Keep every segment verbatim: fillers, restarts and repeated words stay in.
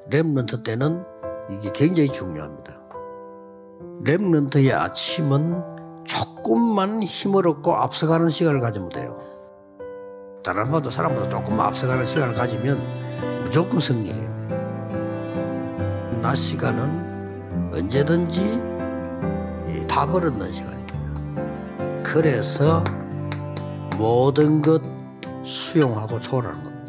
렘넌트 때는 이게 굉장히 중요합니다. 렘넌트의 아침은 조금만 힘을 얻고 앞서가는 시간을 가지면 돼요. 다른 사람도 사람보다 조금만 앞서가는 시간을 가지면 무조건 승리해요. 낮 시간은 언제든지 다 벌어넣는 시간입니다. 그래서 모든 것 수용하고 초월하는 겁니다.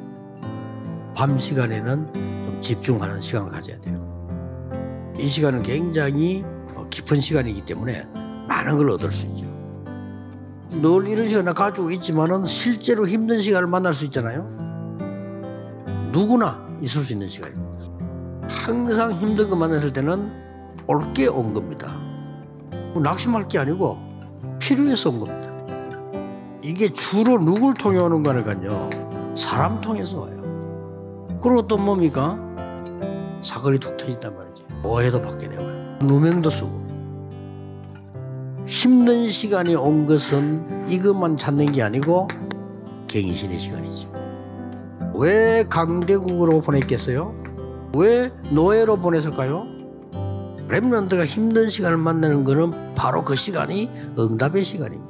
밤 시간에는 좀 집중하는 시간을 가져야 돼요. 이 시간은 굉장히 깊은 시간이기 때문에 많은 걸 얻을 수 있죠. 늘 이런 시간을 가지고 있지만은 실제로 힘든 시간을 만날 수 있잖아요. 누구나 있을 수 있는 시간입니다. 항상 힘든 거 만났을 때는 올 게 온 겁니다. 낙심할 게 아니고 필요해서 온 겁니다. 이게 주로 누굴 통해 오는 거니까요, 사람 통해서 와요. 그리고 또 뭡니까? 사거리 툭 터진단 말이지. 오해도 받게 되고요, 누명도 쓰고. 힘든 시간이 온 것은 이것만 찾는 게 아니고 갱신의 시간이죠. 왜 강대국으로 보냈겠어요? 왜 노예로 보냈을까요? 렘넌트가 힘든 시간을 만나는 것은 바로 그 시간이 응답의 시간입니다.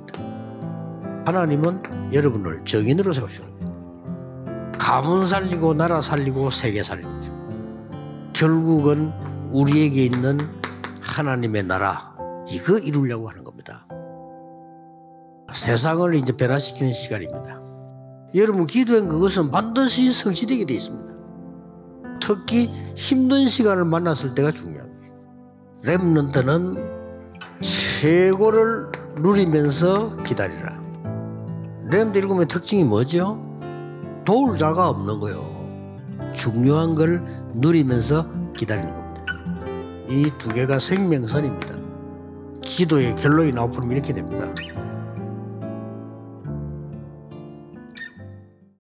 하나님은 여러분을 정인으로 세우십니다. 가문 살리고 나라 살리고 세계 살립니다. 결국은 우리에게 있는 하나님의 나라, 이거 이루려고 하는 겁니다. 세상을 이제 변화시키는 시간입니다. 여러분 기도한 그것은 반드시 성취되게 되어 있습니다. 특히 힘든 시간을 만났을 때가 중요합니다. 렘넌트는 최고를 누리면서 기다리라. 렘넌트 일곱의 특징이 뭐죠? 도울 자가 없는 거예요. 중요한 걸 누리면서 기다리는 겁니다. 이 두 개가 생명선입니다. 기도의 결론이 나오면 이렇게 됩니다.